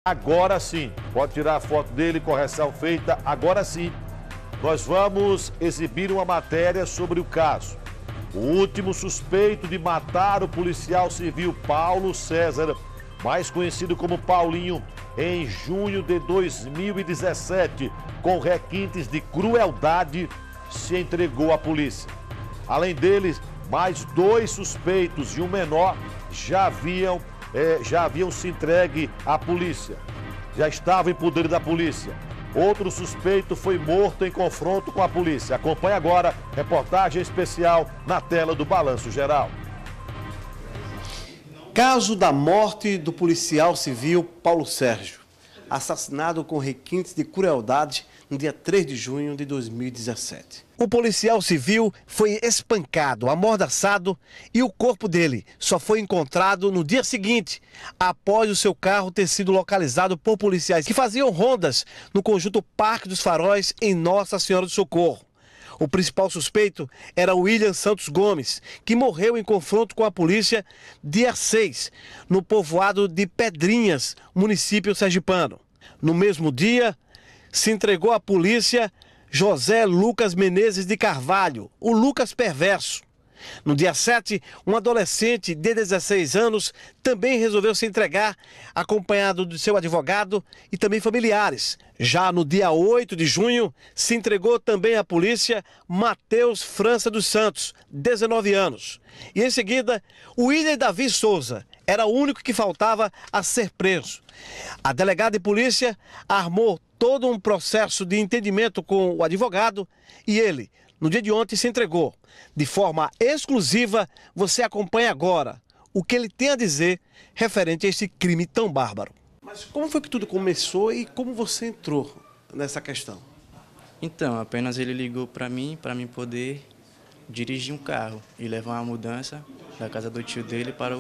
Agora sim, pode tirar a foto dele, correção feita, agora sim. Nós vamos exibir uma matéria sobre o caso. O último suspeito de matar o policial civil Paulo César, mais conhecido como Paulinho, em junho de 2017, com requintes de crueldade, se entregou à polícia. Além deles, mais 2 suspeitos e um menor já haviam se entregue à polícia. Já estavam em poder da polícia. Outro suspeito foi morto em confronto com a polícia. Acompanhe agora reportagem especial na tela do Balanço Geral. Caso da morte do policial civil Paulo Sérgio, assassinado com requintes de crueldade no dia 3 de junho de 2017. O policial civil foi espancado, amordaçado e o corpo dele só foi encontrado no dia seguinte, após o seu carro ter sido localizado por policiais que faziam rondas no conjunto Parque dos Faróis em Nossa Senhora do Socorro. O principal suspeito era William Santos Gomes, que morreu em confronto com a polícia dia 6, no povoado de Pedrinhas, município sergipano. No mesmo dia, se entregou à polícia José Lucas Menezes de Carvalho, o Lucas Perverso. No dia 7, um adolescente de 16 anos também resolveu se entregar, acompanhado de seu advogado e também familiares. Já no dia 8 de junho, se entregou também à polícia Matheus França dos Santos, 19 anos. E em seguida, o William Davi Souza era o único que faltava a ser preso. A delegada de polícia armou todo um processo de entendimento com o advogado e ele, no dia de ontem, se entregou. De forma exclusiva, você acompanha agora o que ele tem a dizer referente a esse crime tão bárbaro. Mas como foi que tudo começou e como você entrou nessa questão? Então, apenas ele ligou para mim poder dirigir um carro e levar uma mudança da casa do tio dele para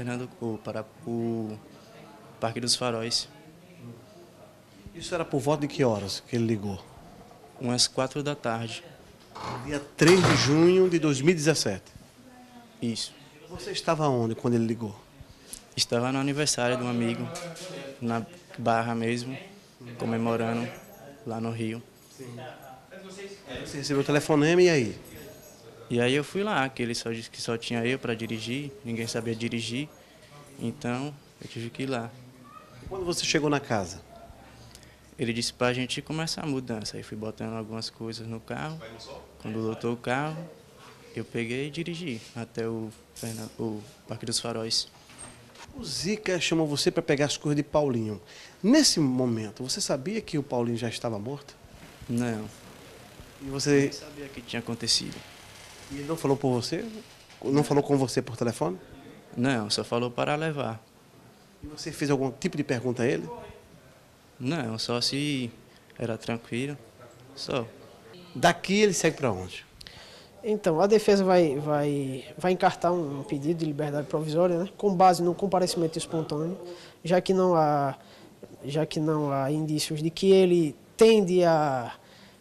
o Parque dos Faróis. Isso era por volta de que horas que ele ligou? Umas 4 da tarde. Dia 3 de junho de 2017. Isso. Você estava onde quando ele ligou? Estava no aniversário de um amigo, na Barra mesmo, comemorando lá no Rio. Sim. Você recebeu o telefonema e aí? E aí eu fui lá, que ele só disse que só tinha eu para dirigir, ninguém sabia dirigir, então eu tive que ir lá. Quando você chegou na casa? Ele disse para a gente começar a mudança, aí fui botando algumas coisas no carro. Quando lotou o carro, eu peguei e dirigi até o Parque dos Faróis. O Zica chamou você para pegar as coisas de Paulinho. Nesse momento, você sabia que o Paulinho já estava morto? Não. E você não sabia o que tinha acontecido. E ele não falou por você? Não falou com você por telefone? Não, só falou para levar. E você fez algum tipo de pergunta a ele? Não, só se era tranquilo, só. Daqui ele segue para onde? Então, a defesa vai encartar um pedido de liberdade provisória, né, com base no comparecimento espontâneo, já que não há indícios de que ele tende a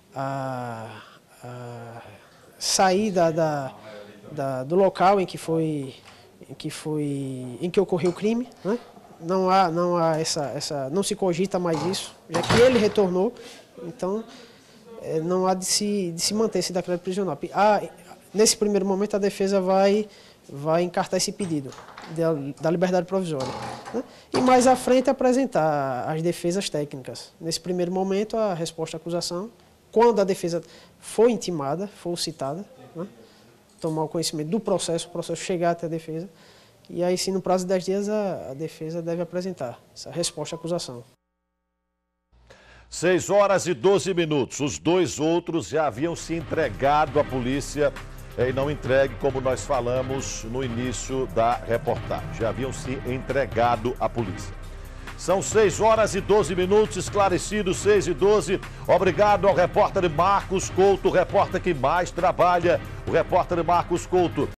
sair do local em que ocorreu o crime, né? Não se cogita mais isso, já que ele retornou, então não há de se manter esse decreto prisional. Nesse primeiro momento, a defesa vai encartar esse pedido da liberdade provisória, né? E mais à frente apresentar as defesas técnicas. Nesse primeiro momento, a resposta à acusação, quando a defesa for intimada, for citada, né? Tomar o conhecimento do processo, o processo chegar até a defesa, e aí sim, no prazo de 10 dias, a defesa deve apresentar essa resposta à acusação. 6 horas e 12 minutos. Os 2 outros já haviam se entregado à polícia e não entregue, como nós falamos no início da reportagem. Já haviam se entregado à polícia. São 6 horas e 12 minutos, esclarecidos 6 e 12. Obrigado ao repórter Marcos Couto, o repórter que mais trabalha, o repórter Marcos Couto.